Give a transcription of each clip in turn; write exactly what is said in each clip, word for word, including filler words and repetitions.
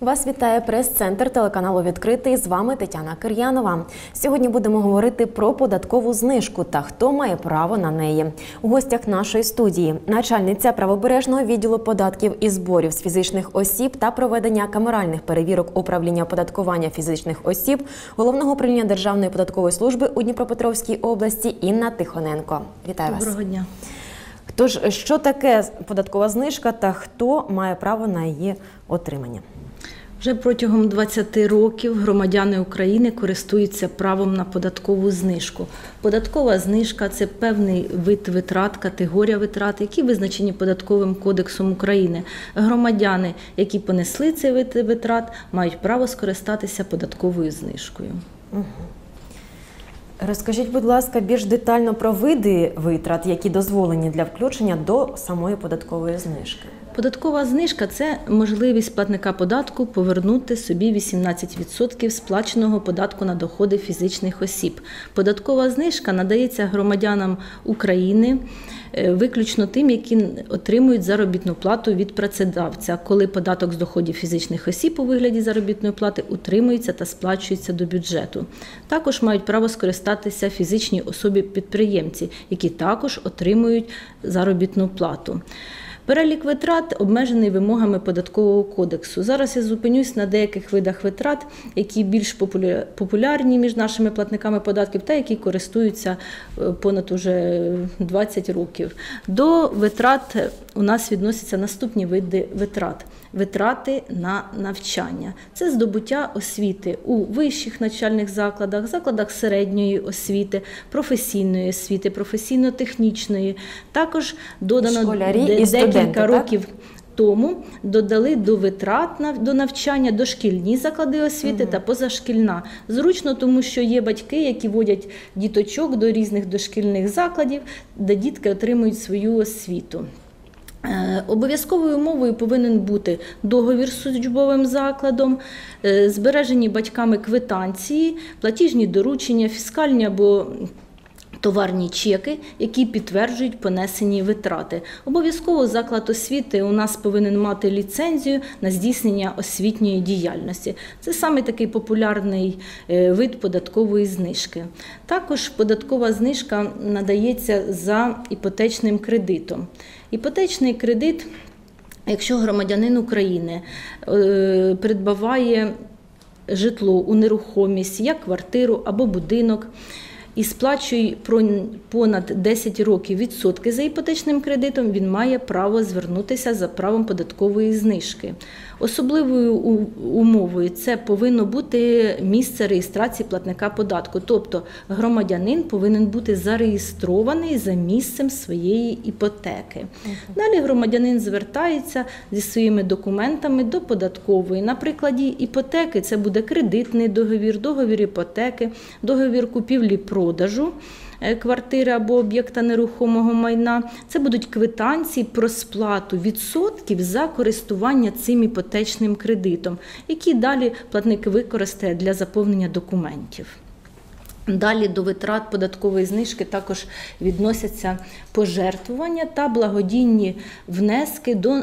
Вас вітає прес-центр телеканалу «Відкритий». З вами Тетяна Кир'янова. Сьогодні будемо говорити про податкову знижку та хто має право на неї. У гостях нашої студії начальниця правобережного відділу податків і зборів з фізичних осіб та проведення камеральних перевірок управління оподаткування фізичних осіб Головного управління Державної податкової служби у Дніпропетровській області Інна Тихоненко. Вітаю вас. Доброго дня. Тож, що таке податкова знижка та хто має право на її отримання? Вже протягом двадцяти років громадяни України користуються правом на податкову знижку. Податкова знижка – це певний вид витрат, категорія витрат, які визначені Податковим кодексом України. Громадяни, які понесли цей вид витрат, мають право скористатися податковою знижкою. Угу. Розкажіть, будь ласка, більш детально про види витрат, які дозволені для включення до самої податкової знижки. Податкова знижка – це можливість платника податку повернути собі вісімнадцять відсотків сплаченого податку на доходи фізичних осіб. Податкова знижка надається громадянам України виключно тим, які отримують заробітну плату від працедавця, коли податок з доходів фізичних осіб у вигляді заробітної плати утримується та сплачується до бюджету. Також мають право скористатися фізичні особи-підприємці, які також отримують заробітну плату. Перелік витрат обмежений вимогами Податкового кодексу. Зараз я зупинюсь на деяких видах витрат, які більш популярні між нашими платниками податків та які користуються понад уже двадцять років. До витрат у нас відносяться наступні види витрат. Витрати на навчання. Це здобуття освіти у вищих навчальних закладах, закладах середньої освіти, професійної освіти, професійно-технічної. Також додано Школярі де, і студенти, декілька років так? тому додали до витрат на, до навчання дошкільні заклади освіти угу. та позашкільна. Зручно, тому що є батьки, які водять діточок до різних дошкільних закладів, де дітки отримують свою освіту. Обов'язковою умовою повинен бути договір з службовим закладом, збережені батьками квитанції, платіжні доручення, фіскальні або товарні чеки, які підтверджують понесені витрати. Обов'язково заклад освіти у нас повинен мати ліцензію на здійснення освітньої діяльності. Це саме такий популярний вид податкової знижки. Також податкова знижка надається за іпотечним кредитом. Іпотечний кредит, якщо громадянин України е, придбаває житло у нерухомість, як квартиру або будинок, і сплачує понад десять років відсотки за іпотечним кредитом, він має право звернутися за правом податкової знижки. Особливою умовою це повинно бути місце реєстрації платника податку, тобто громадянин повинен бути зареєстрований за місцем своєї іпотеки. Далі громадянин звертається зі своїми документами до податкової. На прикладі іпотеки це буде кредитний договір, договір іпотеки, договір купівлі-продажу квартири або об'єкта нерухомого майна. Це будуть квитанції про сплату відсотків за користування цим іпотечним кредитом, які далі платник використає для заповнення документів. Далі до витрат податкової знижки також відносяться пожертвування та благодійні внески до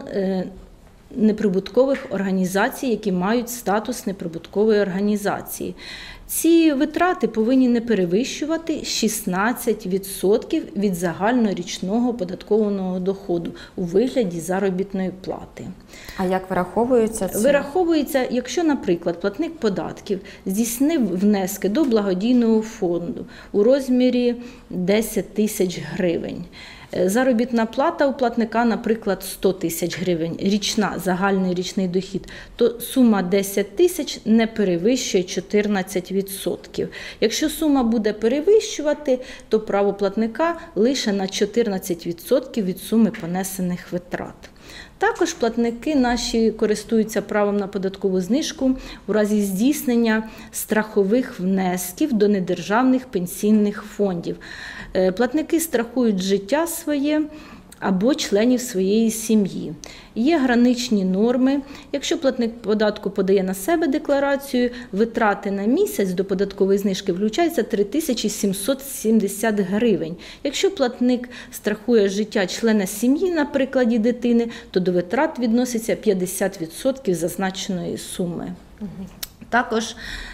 неприбуткових організацій, які мають статус неприбуткової організації. Ці витрати повинні не перевищувати шістнадцять відсотків від загальнорічного податкованого доходу у вигляді заробітної плати. А як вираховується це? Вираховується, якщо, наприклад, платник податків здійснив внески до благодійного фонду у розмірі десять тисяч гривень. Заробітна плата у платника, наприклад, сто тисяч гривень, річна, загальний річний дохід, то сума десять тисяч не перевищує чотирнадцять відсотків. Якщо сума буде перевищувати, то право платника лише на чотирнадцять відсотків від суми понесених витрат. Також платники наші користуються правом на податкову знижку у разі здійснення страхових внесків до недержавних пенсійних фондів. Платники страхують життя своє або членів своєї сім'ї. Є граничні норми. Якщо платник податку подає на себе декларацію, витрати на місяць до податкової знижки включаються три тисячі сімсот сімдесят гривень. Якщо платник страхує життя члена сім'ї на прикладі дитини, то до витрат відноситься п'ятдесят відсотків зазначеної суми. Також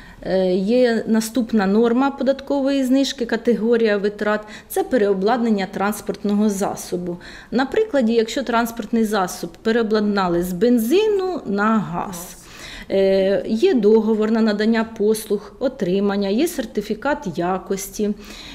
є наступна норма податкової знижки, категорія витрат – це переобладнання транспортного засобу. На прикладі, якщо транспортний засіб переобладнали з бензину на газ. Є договор на надання послуг, отримання, є сертифікат якості,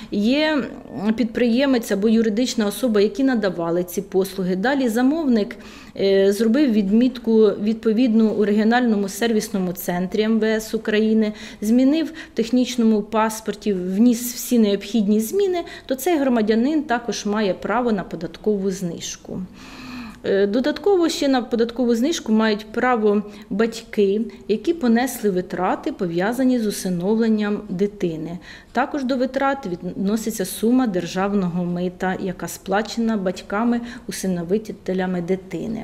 є підприємець або юридична особа, які надавали ці послуги. Далі замовник зробив відмітку відповідну у регіональному сервісному центрі ем ве ес України, змінив в технічному паспорті, вніс всі необхідні зміни, то цей громадянин також має право на податкову знижку. Додатково ще на податкову знижку мають право батьки, які понесли витрати, пов'язані з усиновленням дитини. Також до витрат відноситься сума державного мита, яка сплачена батьками-усиновителями дитини.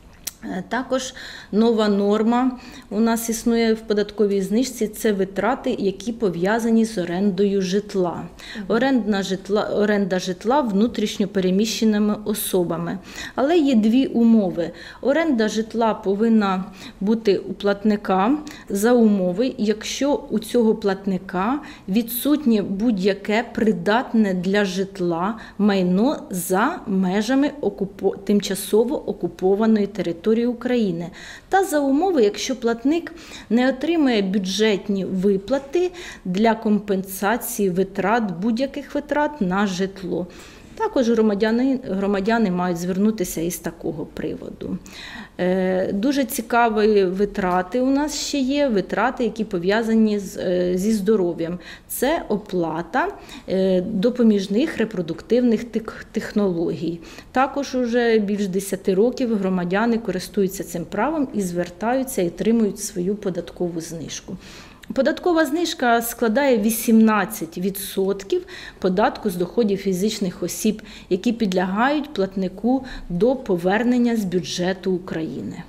Також нова норма у нас існує в податковій знижці – це витрати, які пов'язані з орендою житла. Оренда житла, оренда житла внутрішньо переміщеними особами. Але є дві умови. Оренда житла повинна бути у платника за умови, якщо у цього платника відсутнє будь-яке придатне для житла майно за межами окупо... тимчасово окупованої території України, та за умови, якщо платник не отримує бюджетні виплати для компенсації витрат, будь-яких витрат на житло. Також громадяни, громадяни мають звернутися із такого приводу. Дуже цікаві витрати у нас ще є, витрати, які пов'язані з, зі здоров'ям. Це оплата допоміжних репродуктивних технологій. Також уже більш десяти років громадяни користуються цим правом і звертаються і отримують свою податкову знижку. Податкова знижка складає вісімнадцять відсотків податку з доходів фізичних осіб, які підлягають платнику до повернення з бюджету України.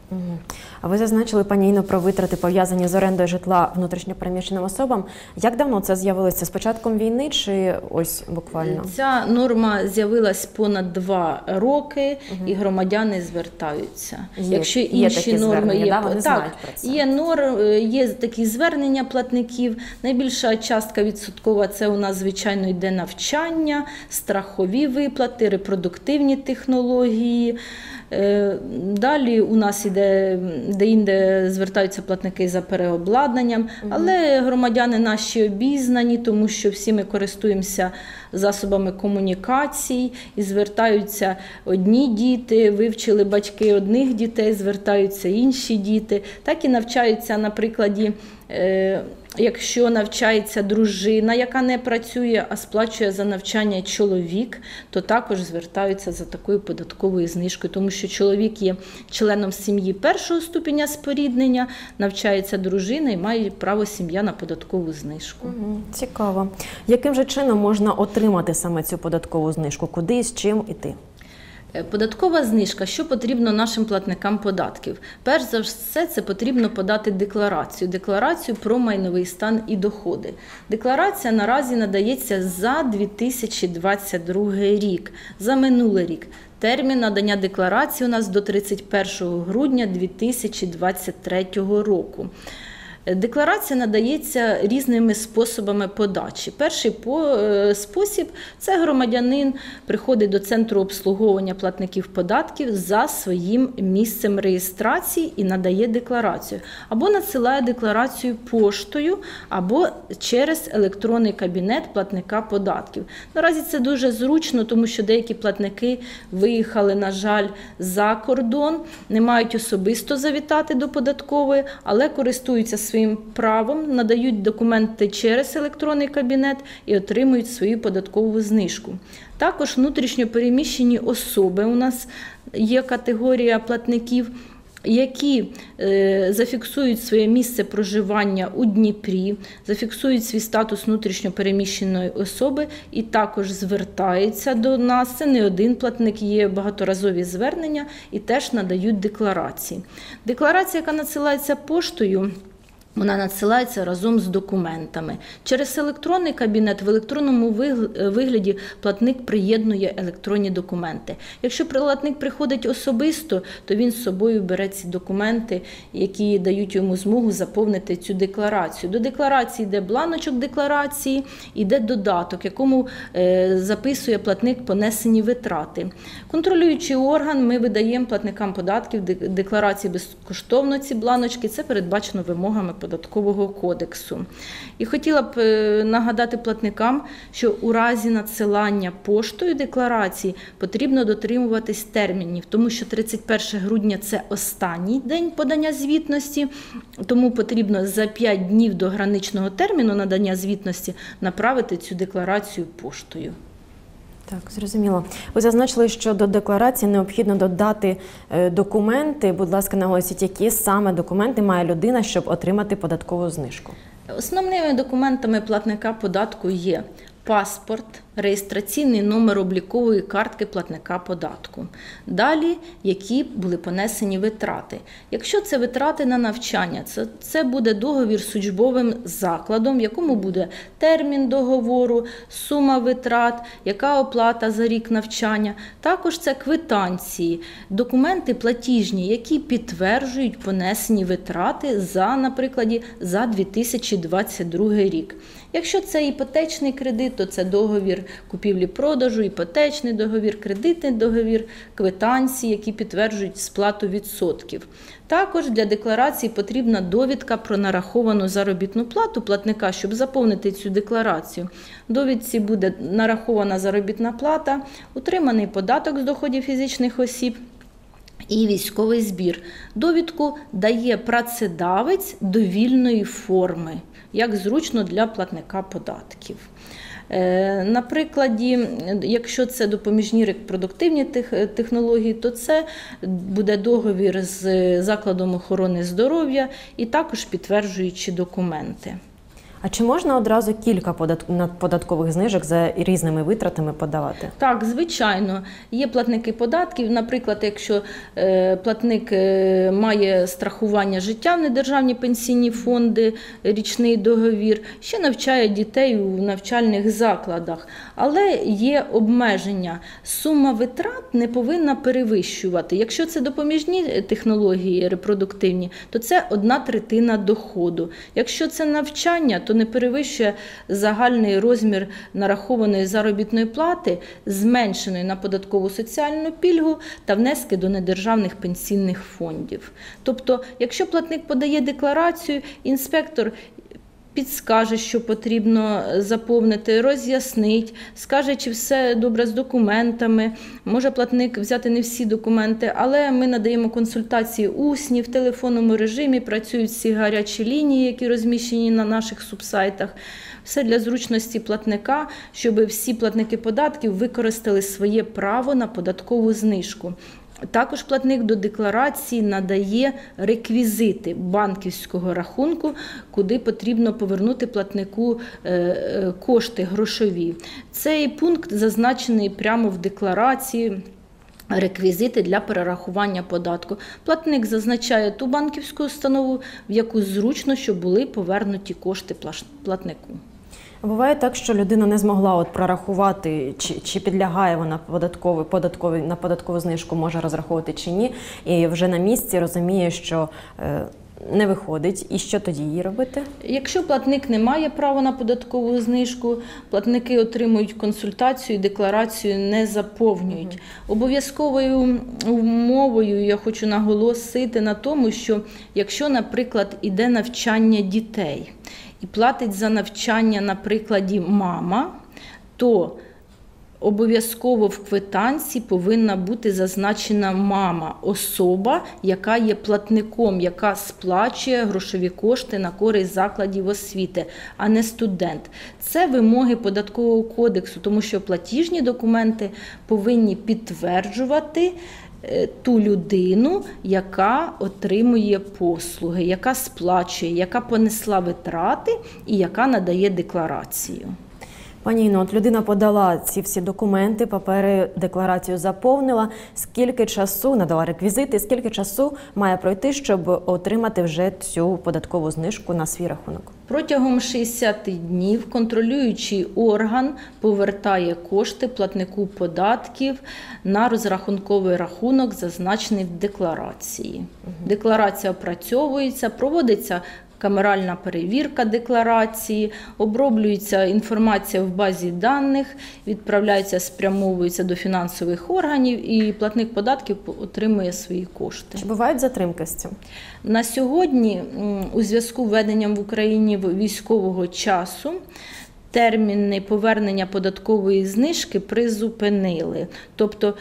А ви зазначили, пані Інно, про витрати, пов'язані з орендою житла внутрішньопереміщеним особам. Як давно це з'явилося? З початком війни чи ось буквально? Ця норма з'явилась понад два роки, угу. і громадяни звертаються. Є, Якщо є інші такі норми є, да? Вони так, знають про це. Є, норм, є такі звернення платників. Найбільша частка відсоткова – це у нас, звичайно, йде навчання, страхові виплати, репродуктивні технології. Далі у нас іде, де-інде звертаються платники за переобладнанням, угу. але громадяни наші обізнані, тому що всі ми користуємося засобами комунікацій і звертаються одні діти, вивчили батьки одних дітей, звертаються інші діти, так і навчаються на прикладі. Якщо навчається дружина, яка не працює, а сплачує за навчання чоловік, то також звертаються за такою податковою знижкою, тому що чоловік є членом сім'ї першого ступеня споріднення, навчається дружина і має право сім'я на податкову знижку. Угу, цікаво. Яким же чином можна отримати саме цю податкову знижку? Куди і з чим іти? Податкова знижка. Що потрібно нашим платникам податків? Перш за все, це потрібно подати декларацію. Декларацію про майновий стан і доходи. Декларація наразі надається за дві тисячі двадцять другий рік, за минулий рік. Термін надання декларації у нас до тридцять першого грудня дві тисячі двадцять третього року. Декларація надається різними способами подачі. Перший спосіб – це громадянин приходить до Центру обслуговування платників податків за своїм місцем реєстрації і надає декларацію. Або надсилає декларацію поштою, або через електронний кабінет платника податків. Наразі це дуже зручно, тому що деякі платники виїхали, на жаль, за кордон, не мають особисто завітати до податкової, але користуються своїм правом, надають документи через електронний кабінет і отримують свою податкову знижку. Також внутрішньо переміщені особи, у нас є категорія платників, які е, зафіксують своє місце проживання у Дніпрі, зафіксують свій статус внутрішньо переміщеної особи і також звертаються до нас. Це не один платник, є багаторазові звернення і теж надають декларації. Декларація, яка надсилається поштою, вона надсилається разом з документами. Через електронний кабінет в електронному вигляді платник приєднує електронні документи. Якщо платник приходить особисто, то він з собою бере ці документи, які дають йому змогу заповнити цю декларацію. До декларації йде бланочок декларації, йде додаток, якому записує платник понесені витрати. Контролюючий орган, ми видаємо платникам податків декларації безкоштовно, ці бланочки, це передбачено вимогами Податкового кодексу. І хотіла б нагадати платникам, що у разі надсилання поштою декларації потрібно дотримуватись термінів, тому що тридцять перше грудня – це останній день подання звітності, тому потрібно за п'ять днів до граничного терміну надання звітності направити цю декларацію поштою. Так, зрозуміло. Ви зазначили, що до декларації необхідно додати документи. Будь ласка, наголосіть, які саме документи має людина, щоб отримати податкову знижку? Основними документами платника податку є паспорт, реєстраційний номер облікової картки платника податку. Далі, які були понесені витрати. Якщо це витрати на навчання, це, це буде договір з учбовим закладом, в якому буде термін договору, сума витрат, яка оплата за рік навчання. Також це квитанції, документи платіжні, які підтверджують понесені витрати за, наприклад, за дві тисячі двадцять другий рік. Якщо це іпотечний кредит, то це договір купівлі-продажу, іпотечний договір, кредитний договір, квитанції, які підтверджують сплату відсотків. Також для декларації потрібна довідка про нараховану заробітну плату платника, щоб заповнити цю декларацію. В довідці буде нарахована заробітна плата, утриманий податок з доходів фізичних осіб і військовий збір. Довідку дає працедавець довільної форми, як зручно для платника податків. На прикладі, якщо це допоміжні репродуктивні технології, то це буде договір з закладом охорони здоров'я і також підтверджуючі документи. А чи можна одразу кілька податкових знижок за різними витратами подавати? Так, звичайно. Є платники податків. Наприклад, якщо платник має страхування життя в недержавні пенсійні фонди, річний договір, ще навчає дітей у навчальних закладах. Але є обмеження. Сума витрат не повинна перевищувати. Якщо це допоміжні технології репродуктивні, то це одна третина доходу. Якщо це навчання, то не перевищує загальний розмір нарахованої заробітної плати, зменшеної на податкову соціальну пільгу та внески до недержавних пенсійних фондів. Тобто, якщо платник подає декларацію, інспектор підскаже, що потрібно заповнити, роз'яснить, скаже, чи все добре з документами. Може платник взяти не всі документи, але ми надаємо консультації усні, в телефонному режимі, працюють всі гарячі лінії, які розміщені на наших субсайтах. Все для зручності платника, щоб всі платники податків використали своє право на податкову знижку. Також платник до декларації надає реквізити банківського рахунку, куди потрібно повернути платнику кошти грошові. Цей пункт зазначений прямо в декларації. Реквізити для перерахування податку. Платник зазначає ту банківську установу, в яку зручно, щоб були повернуті кошти платнику. Буває так, що людина не змогла от прорахувати, чи, чи підлягає вона податкові, податкові, на податкову знижку, може розраховувати чи ні, і вже на місці розуміє, що е, не виходить. І що тоді їй робити? Якщо платник не має права на податкову знижку, платники отримують консультацію і декларацію не заповнюють. Угу. Обов'язковою умовою я хочу наголосити на тому, що якщо, наприклад, іде навчання дітей, і платить за навчання, на прикладі, мама, то обов'язково в квитанції повинна бути зазначена мама, особа, яка є платником, яка сплачує грошові кошти на користь закладів освіти, а не студент. Це вимоги Податкового кодексу, тому що платіжні документи повинні підтверджувати е, ту людину, яка отримує послуги, яка сплачує, яка понесла витрати і яка надає декларацію. Пані Інно, от людина подала ці всі документи, папери, декларацію заповнила. Скільки часу, надала реквізити, скільки часу має пройти, щоб отримати вже цю податкову знижку на свій рахунок? Протягом шістдесят днів контролюючий орган повертає кошти платнику податків на розрахунковий рахунок, зазначений в декларації. Угу. Декларація опрацьовується, проводиться камеральна перевірка декларації, оброблюється інформація в базі даних, відправляється, спрямовується до фінансових органів і платник податків отримує свої кошти. Чи бувають затримки з цим? На сьогодні у зв'язку з введенням в Україні військового часу терміни повернення податкової знижки призупинили. Тобто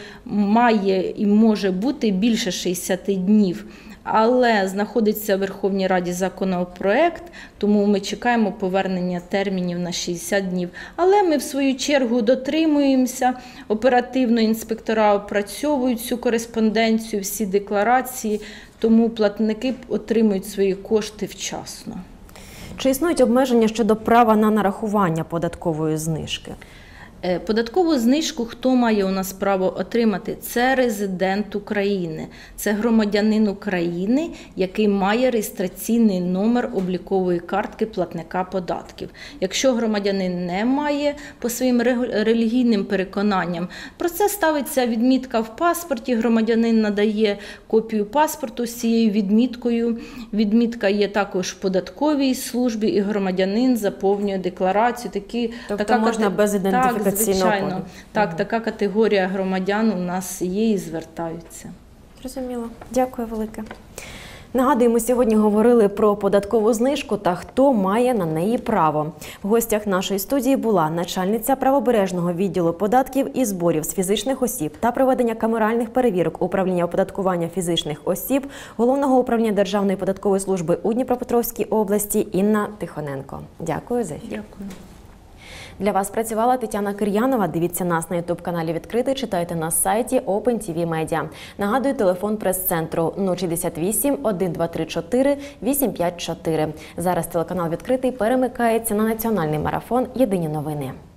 має і може бути більше шістдесят днів. Але знаходиться в Верховній Раді законопроект, тому ми чекаємо повернення термінів на шістдесят днів. Але ми в свою чергу дотримуємося, оперативно інспектора опрацьовують цю кореспонденцію, всі декларації, тому платники отримують свої кошти вчасно. Чи існують обмеження щодо права на нарахування податкової знижки? Податкову знижку хто має у нас право отримати? Це резидент України, це громадянин України, який має реєстраційний номер облікової картки платника податків. Якщо громадянин не має по своїм релігійним переконанням, про це ставиться відмітка в паспорті, громадянин надає копію паспорту з цією відміткою. Відмітка є також в податковій службі і громадянин заповнює декларацію. Такі, тобто така можна категорія. без ідентифікаційного Звичайно, коду. так, Угу. така категорія громадян у нас є і звертаються. Зрозуміло. Дякую велике. Нагадуємо, сьогодні говорили про податкову знижку та хто має на неї право. В гостях нашої студії була начальниця правобережного відділу податків і зборів з фізичних осіб та проведення камеральних перевірок управління оподаткування фізичних осіб Головного управління Державної податкової служби у Дніпропетровській області Інна Тихоненко. Дякую за ефір. Дякую. Для вас працювала Тетяна Кир'янова. Дивіться нас на ютуб-каналі «Відкритий», читайте на сайті Open ті ві Media. Нагадую, телефон прес-центру нуль шістдесят вісім, один два три чотири, вісім п'ять чотири. Зараз телеканал «Відкритий» перемикається на національний марафон «Єдині новини».